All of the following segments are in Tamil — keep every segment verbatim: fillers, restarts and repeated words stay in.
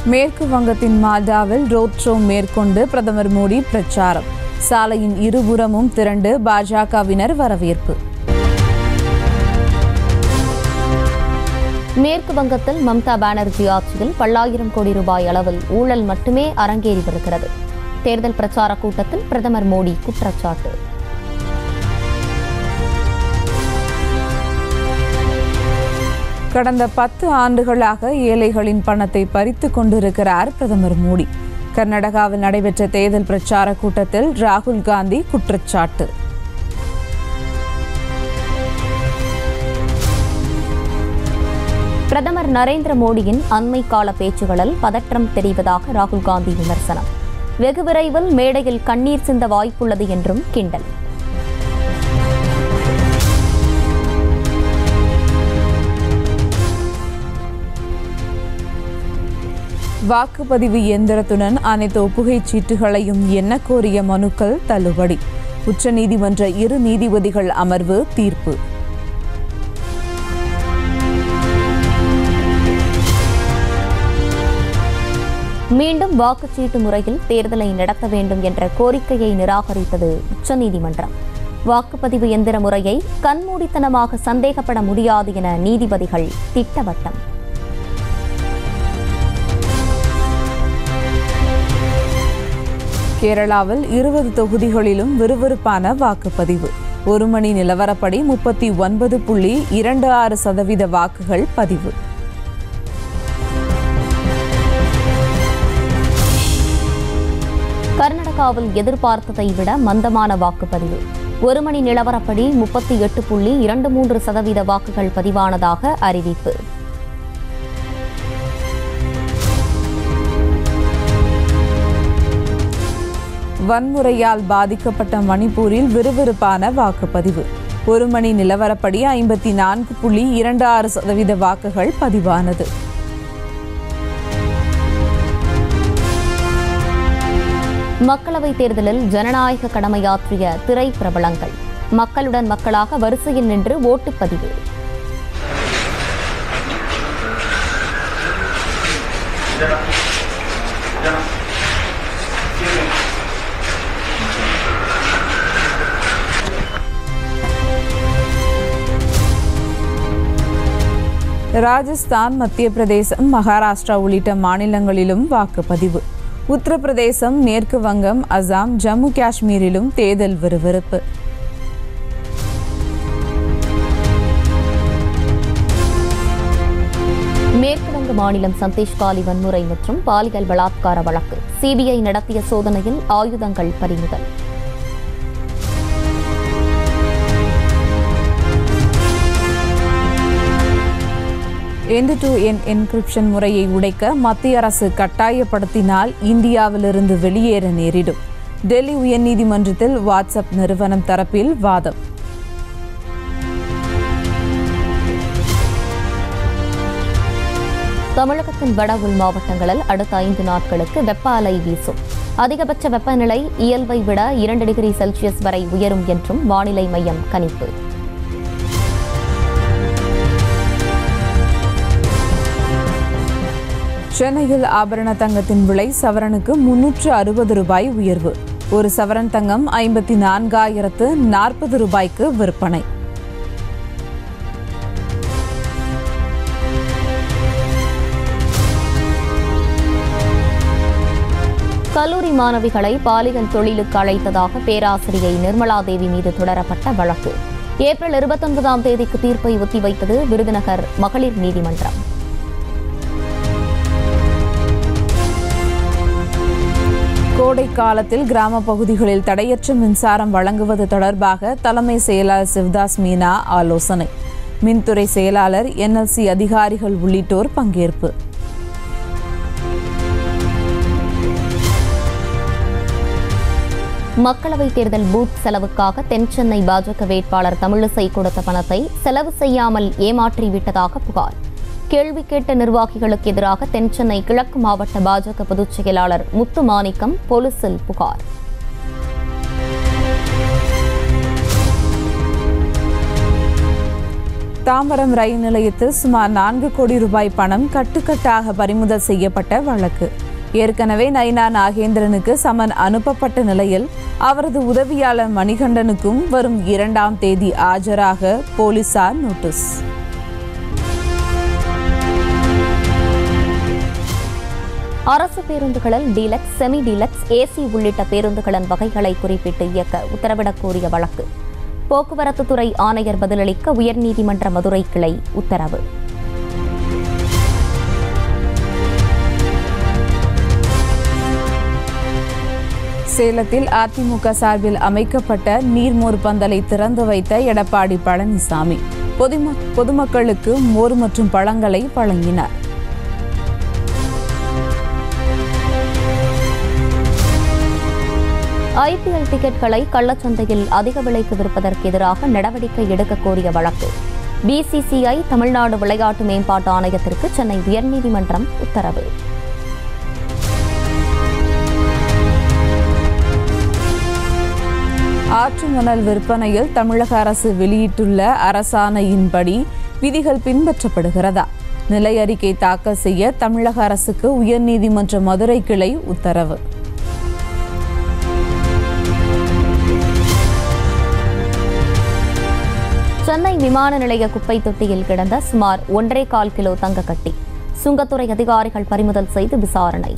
மேற்கு வங்கத்தின் மால்டாவில் ரோட் ஷோ மேற்கொண்டு பிரதமர் மோடி பிரச்சாரம். சாலையின் இருபுறமும் திரண்டு பாஜகவினர் வரவேற்பு. மேற்கு வங்கத்தில் மம்தா பானர்ஜி ஆட்சியில் பல்லாயிரம் கோடி ரூபாய் அளவில் ஊழல் மட்டுமே அரங்கேறி வருகிறது. தேர்தல் பிரச்சார கூட்டத்தில் பிரதமர் மோடி குற்றச்சாட்டு. கடந்த பத்து ஆண்டுகளாக ஏழைகளின் பணத்தை பறித்துக் கொண்டிருக்கிறார் பிரதமர் மோடி. கர்நாடகாவில் நடைபெற்ற தேர்தல் பிரச்சார கூட்டத்தில் ராகுல் காந்தி குற்றச்சாட்டு. பிரதமர் நரேந்திர மோடியின் அண்மை கால பேச்சுகளில் பதற்றம் தெரிவதாக ராகுல் காந்தி விமர்சனம். வெகு விரைவில் மேடையில் கண்ணீர் சிந்த வாய்ப்புள்ளது என்றும் கிண்டல். வாக்குப்பதிவு இயந்திரத்துடன் அனைத்து ஒப்புகைச் சீட்டுகளையும் எண்ண கோரிய மனுக்கள் தள்ளுபடி. உச்சநீதிமன்ற இரு நீதிபதிகள் அமர்வு தீர்ப்பு. மீண்டும் வாக்குச்சீட்டு முறையில் தேர்தலை நடத்த வேண்டும் என்ற கோரிக்கையை நிராகரித்தது உச்சநீதிமன்றம். வாக்குப்பதிவு எந்திர முறையை கண்மூடித்தனமாக சந்தேகப்பட முடியாது என நீதிபதிகள் திட்டவட்டம். கேரளாவில் இருபது தொகுதிகளிலும் விறுவிறுப்பான வாக்குப்பதிவு. ஒரு மணி நிலவரப்படி முப்பத்தி ஒன்பது புள்ளி இரண்டு ஆறு சதவீத வாக்குகள் பதிவு. கர்நாடகாவில் எதிர்பார்த்ததை விட மந்தமான வாக்குப்பதிவு. ஒரு மணி நிலவரப்படி முப்பத்தி எட்டு புள்ளி இரண்டு மூன்று சதவீத வாக்குகள் பதிவானதாக அறிவிப்பு. வன்முறையால் பாதிக்கப்பட்ட மணிப்பூரில் விறுவிறுப்பான வாக்குப்பதிவு. ஒரு மணி நிலவரப்படி ஐம்பத்தி நான்கு புள்ளி இரண்டு ஆறு சதவீத வாக்குகள் பதிவானது. மக்களவைத் தேர்தலில் ஜனநாயக கடமையாற்றிய திரை பிரபலங்கள் மக்களுடன் மக்களாக வரிசையில் நின்று ஓட்டுப்பதிவு. ராஜஸ்தான், மத்திய பிரதேசம், மகாராஷ்டிரா உள்ளிட்ட மாநிலங்களிலும் வாக்குப்பதிவு. உத்தரப்பிரதேசம், மேற்கு வங்கம், அசாம், ஜம்மு காஷ்மீரிலும் தேர்தல் விறுவிறுப்பு. மேற்கு வங்க மாநிலம் சந்தேஷ்காலி வன்முறை மற்றும் பாலியல் பலாத்கார வழக்கு. சிபிஐ நடத்திய சோதனையில் ஆயுதங்கள் பறிமுதல். எண்ட் டு எண்ட் என்கிரிப்ஷன் முறையை உடைக்க மத்திய அரசு கட்டாயப்படுத்தினால் இந்தியாவிலிருந்து வெளியேற நேரிடும். டெல்லி உயர்நீதிமன்றத்தில் வாட்ஸ்அப் நிறுவனம் தரப்பில் வாதம். தமிழகத்தின் வட உள் மாவட்டங்களில் அடுத்த ஐந்து நாட்களுக்கு வெப்ப அலை வீசும். அதிகபட்ச வெப்பநிலை இயல்பை விட இரண்டு டிகிரி செல்சியஸ் வரை உயரும் என்றும் வானிலை மையம் கணிப்பு. சென்னையில் ஆபரண தங்கத்தின் விலை சவரனுக்கு முன்னூற்று அறுபது ரூபாய் உயர்வு. ஒரு சவரன் தங்கம் ஐம்பத்தி நான்காயிரத்து நாற்பது ரூபாய்க்கு விற்பனை. கல்லூரி மாணவிகளை பாலியல் தொழிலுக்கு அழைத்ததாக பேராசிரியை நிர்மலா தேவி மீது தொடரப்பட்ட வழக்கு ஏப்ரல் இருபத்தொன்பதாம் தேதிக்கு தீர்ப்பை ஒத்திவைத்தது விருதுநகர் மகளிர் நீதிமன்றம். கோடை காலத்தில் கிராம பகுதிகளில் தடையற்ற மின்சாரம் வழங்குவது தொடர்பாக தலைமை செயலாளர் சிவதாஸ் மீனா ஆலோசனை. மின்துறை செயலாளர், என்எல்சி அதிகாரிகள் உள்ளிட்டோர் பங்கேற்பு. மக்களவைத் தேர்தல் பூத் செலவுக்காக தென்சென்னை பாஜக வேட்பாளர் தமிழிசை கொடுத்த பணத்தை செலவு செய்யாமல் ஏமாற்றிவிட்டதாக புகார். கேள்வி கேட்ட நிர்வாகிகளுக்கு எதிராக தென்சென்னை கிழக்கு மாவட்ட பாஜக பொதுச் செயலாளர் முத்து மாணிக்கம் போலீசில் புகார். தாம்பரம் ரயில் நிலையத்தில் சுமார் நான்கு கோடி ரூபாய் பணம் கட்டுக்கட்டாக பறிமுதல் செய்யப்பட்ட வழக்கு. ஏற்கனவே நயினா நாகேந்திரனுக்கு சமன் அனுப்பப்பட்ட நிலையில் அவரது உதவியாளர் மணிகண்டனுக்கும் வரும் இரண்டாம் தேதி ஆஜராக போலீசார் நோட்டீஸ். அரசு பேருந்துகளில் டீலக்ஸ், செமி டீலக்ஸ், ஏசி உள்ளிட்ட பேருந்துகளின் வகைகளை குறிப்பிட்டு இயக்க உத்தரவிடக் கோரிய வழக்கு. போக்குவரத்து துறை ஆணையர் பதிலளிக்க உயர்நீதிமன்ற மதுரை கிளை உத்தரவு. சேலத்தில் அதிமுக சார்பில் அமைக்கப்பட்ட நீர்மோர் பந்தலை திறந்து வைத்த எடப்பாடி பழனிசாமி பொதுமக்களுக்கு மோர் மற்றும் பழங்களை வழங்கினார். ஐபிஎல் டிக்கெட்களை கள்ளச்சந்தையில் அதிக விலைக்கு விற்பதற்கு எதிராக நடவடிக்கை எடுக்க கோரிய வழக்கு. பிசிசிஐ தமிழ்நாடு விளையாட்டு மேம்பாட்டு ஆணையத்திற்கு சென்னை உயர்நீதிமன்றம் உத்தரவு. ஆற்று மணல் விற்பனையில் தமிழக அரசு வெளியிட்டுள்ள அரசாணையின்படி விதிகள் பின்பற்றப்படுகிறதா? நிலை அறிக்கை தாக்கல் செய்ய தமிழக அரசுக்கு உயர்நீதிமன்ற மதுரை கிளை உத்தரவு. சென்னை விமான நிலைய குப்பை தொட்டியில் கிடந்த சுமார் ஒன்றே கால் கிலோ தங்க கட்டி சுங்கத்துறை அதிகாரிகள் பறிமுதல் செய்து விசாரணை.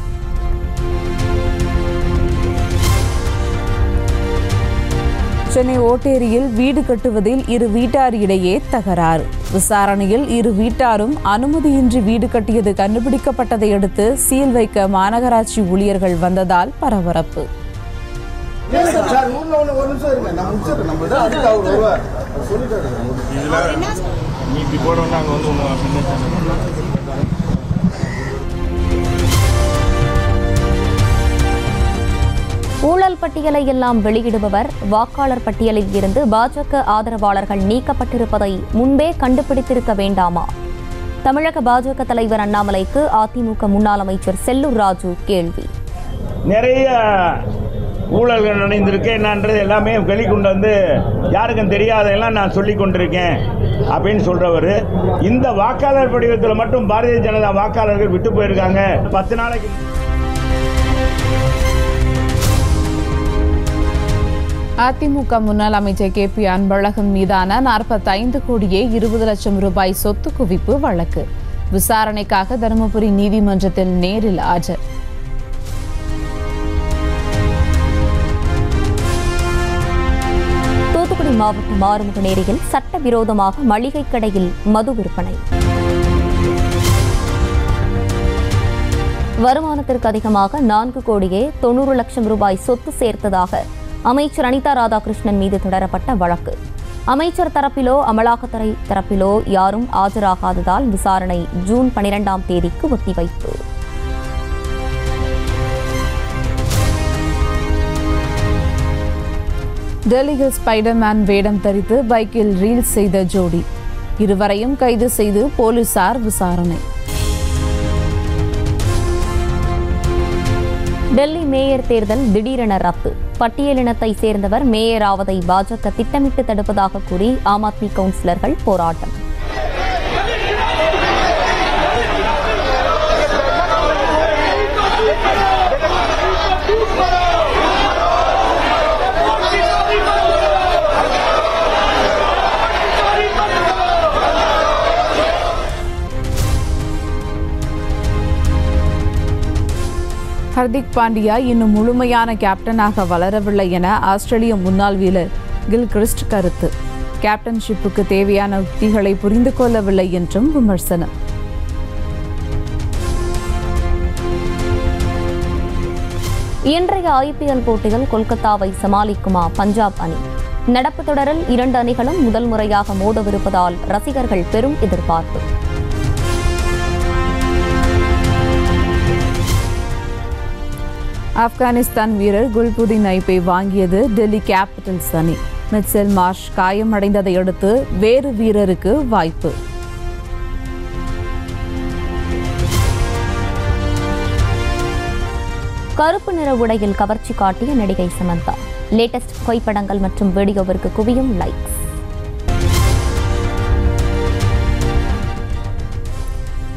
சென்னை ஓட்டேரியில் வீடு கட்டுவதில் இரு வீட்டார் இடையே தகராறு. விசாரணையில் இரு வீட்டாரும் அனுமதியின்றி வீடு கட்டியது கண்டுபிடிக்கப்பட்டதை அடுத்து சீல் வைக்க மாநகராட்சி ஊழியர்கள் வந்ததால் பரபரப்பு. ஊழல் பட்டியலை எல்லாம் வெளியிடுபவர் வாக்காளர் பட்டியலில் இருந்து பாஜக ஆதரவாளர்கள் நீக்கப்பட்டிருப்பதை முன்பே கண்டுபிடித்திருக்க வேண்டாமா? தமிழக பாஜக தலைவர் அண்ணாமலைக்கு அதிமுக முன்னாள் அமைச்சர் செல்லூர் ராஜு கேள்வி. நிறைய ஊழல்கள் நடந்திருக்கு என்னன்றது எல்லாமே வெளிக்கொண்டு வந்து யாருக்கும் தெரியாதெல்லாம் நான் சொல்லி கொண்டிருக்கேன் அப்படின்னு சொல்றவர். இந்த வாக்காளர் படிவத்தில் மட்டும் பாரதிய ஜனதா வாக்காளர்கள் விட்டு போயிருக்காங்க. பத்து நாளைக்கு அதிமுக முன்னாள் அமைச்சர் கே பி அன்பழகன் மீதான நாற்பத்தைந்து கோடியே இருபது லட்சம் ரூபாய் சொத்து குவிப்பு வழக்கு விசாரணைக்காக தருமபுரி நீதிமன்றத்தில் நேரில் ஆஜர். தூத்துக்குடி மாவட்டம் ஆறுமுகநேரியில் சட்டவிரோதமாக மளிகை கடையில் மது விற்பனை. வருமானத்திற்கு அதிகமாக நான்கு கோடியே தொன்னூறு லட்சம் ரூபாய் சொத்து சேர்த்ததாக அமைச்சர் அனிதா ராதாகிருஷ்ணன் மீது தொடரப்பட்ட வழக்கு. அமைச்சர் தரப்பிலோ அமலாக்கத்துறை தரப்பிலோ யாரும் ஆஜராகாததால் விசாரணை ஜூன் பனிரெண்டாம் தேதிக்கு ஒத்திவைப்பு. டெல்லியில் ஸ்பைடர்மேன் வேடம் தரித்து பைக்கில் ரீல்ஸ் செய்த ஜோடி இருவரையும் கைது செய்து போலீசார் விசாரணை. டெல்லி மேயர் தேர்தல் திடீரென ரத்து. பட்டியலினத்தை சேர்ந்தவர் மேயர் ஆவதை பாஜக திட்டமிட்டு தடுப்பதாக கூறி ஆம் ஆத்மி கவுன்சிலர்கள் போராட்டம். ஹர்திக் பாண்டியா இன்னும் முழுமையான கேப்டனாக வளரவில்லை என ஆஸ்திரேலிய முன்னாள் வீரர் கில் கிறிஸ்ட் கருத்து. கேப்டன்ஷிப்புக்கு தேவையான உத்திகளை புரிந்து கொள்ளவில்லை என்றும் விமர்சனம். இன்றைய ஐபிஎல் போட்டியில் கொல்கத்தாவை சமாளிக்குமா பஞ்சாப் அணி? நடப்பு தொடரில் இரண்டு அணிகளும் முதல் முறையாக மோதவிருப்பதால் ரசிகர்கள் பெரும் எதிர்பார்ப்பு. ஆப்கானிஸ்தான் வீரர் குல்புதீன் ஐப்பை வாங்கியது டெல்லி கேபிட்டல்ஸ் அணி. மிச்சல் மார்ஷ் காயமடைந்ததை அடுத்து வேறு வீரருக்கு வாய்ப்பு. கருப்பு நிற உடையில் கவர்ச்சி காட்டிய நடிகை சமந்தா. லேட்டஸ்ட் புகைப்படங்கள் மற்றும் வீடியோவிற்கு குவியும் லைக்ஸ்.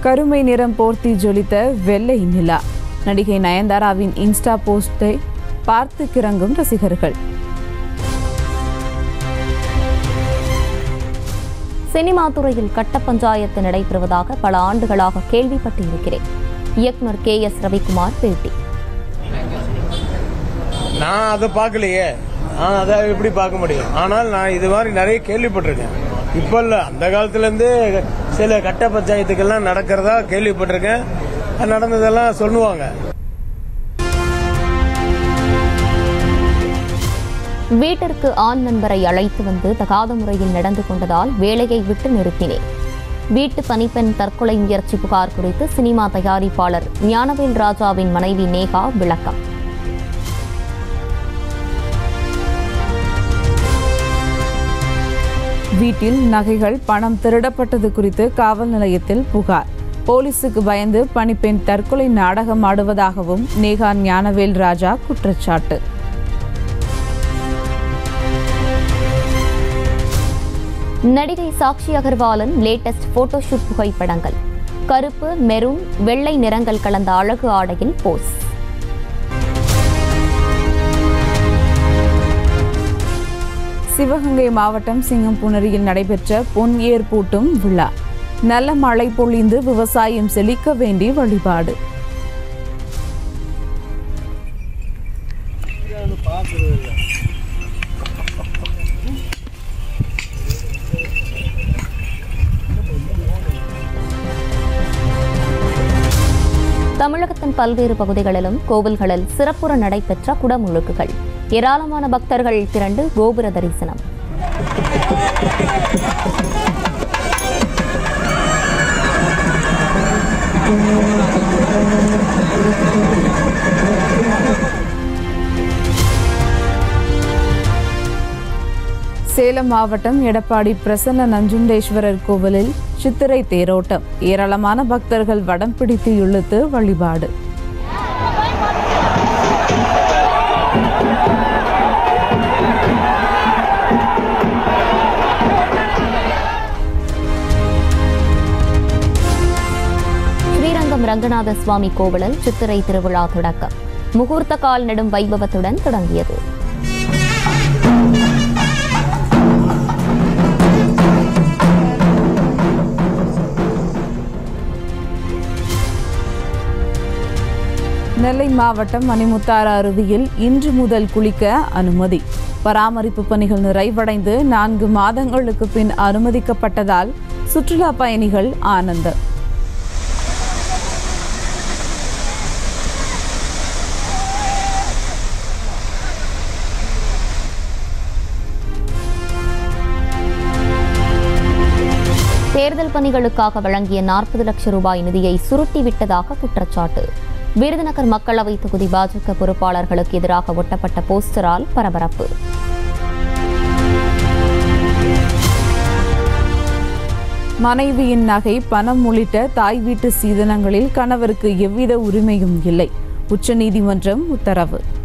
கருமை நிறம் போர்த்தி ஜொலித்த வெள்ளை நிலா. நடிகை நயன்தாராவின் இன்ஸ்டா போஸ்டை பார்த்து கிறங்கும் ரசிகர்கள். சினிமா துறையில் கட்ட பஞ்சாயத்து நடைபெறுவதாக பல ஆண்டுகளாக கேள்விப்பட்டு இருக்கிறேன். இயக்குனர் கே எஸ் ரவிக்குமார் பேட்டி. நான் அதை பார்க்கலையே, நான் அதை எப்படி பார்க்க முடியும்? ஆனால் நான் இது மாதிரி நிறைய கேள்விப்பட்டிருக்கேன். இப்போ இல்லை, அந்த காலத்துலேருந்து சில கட்ட பஞ்சாயத்துக்கெல்லாம் நடக்கிறதா கேள்விப்பட்டிருக்கேன். நடந்ததெல்லாம் சொல்லுவாங்க. வீட்டிற்கு ஆண் நண்பரை அழைத்து வந்து தகாத முறையில் நடந்து கொண்டதால் வேலையை விட்டு நிறுத்தினேன். வீட்டு பணிப்பெண் தற்கொலை முயற்சி புகார் குறித்து சினிமா தயாரிப்பாளர் ஞானவேல் ராஜாவின் மனைவி நேகா விளக்கம். வீட்டில் நகைகள் பணம் திருடப்பட்டது குறித்து காவல் நிலையத்தில் புகார். போலீசுக்கு பயந்து பணிப்பெண் தற்கொலை நாடகம் ஆடுவதாகவும் நேகா ஞானவேல் ராஜா குற்றச்சாட்டு. நடிகை சாக்ஷி அகர்வாலின் லேட்டஸ்ட் போட்டோஷூட் புகைப்படங்கள். கருப்பு, மெரூன், வெள்ளை நிறங்கள் கலந்த அழகு ஆடையில் போஸ். சிவகங்கை மாவட்டம் சிங்கம்புணரியில் நடைபெற்ற பொன் ஏர் பூட்டும் விழா. நல்ல மழை பொழிந்து விவசாயம் செழிக்க வேண்டி வழிபாடு. தமிழகத்தின் பல்வேறு பகுதிகளிலும் கோவில்களில் சிறப்புற நடைபெற்ற குடமுழுக்குகள். ஏராளமான பக்தர்கள் திரண்டு கோபுர தரிசனம். சேலம் மாவட்டம் எடப்பாடி பிரசன்ன நஞ்சுண்டேஸ்வரர் கோவிலில் சித்திரை தேரோட்டம். ஏராளமான பக்தர்கள் வடம் பிடித்து இழுத்து வழிபாடு. ஸ்ரீரங்கம் ரங்கநாத சுவாமி கோவிலில் சித்திரை திருவிழா தொடக்கம். முகூர்த்த கால் நெடும் வைபவத்துடன் தொடங்கியது. நெல்லை மாவட்டம் மணிமுத்தாறு அருவியில் இன்று முதல் குளிக்க அனுமதி. பராமரிப்பு பணிகள் நிறைவடைந்து நான்கு மாதங்களுக்கு பின் அனுமதிக்கப்பட்டதால் சுற்றுலா பயணிகள் ஆனந்தம். தேர்தல் பணிகளுக்காக வழங்கிய நாற்பது லட்சம் ரூபாய் நிதியை சுருட்டிவிட்டதாக குற்றச்சாட்டு. விருதுநகர் மக்களவை தொகுதி பாஜக பொறுப்பாளர்களுக்கு எதிராக ஒட்டப்பட்ட போஸ்டரால் பரபரப்பு. மனைவியின் நகை, பணம் உள்ளிட்ட தாய் வீட்டு சீதனங்களில் கணவருக்கு எவ்வித உரிமையும் இல்லை. உச்சநீதிமன்றம் உத்தரவு.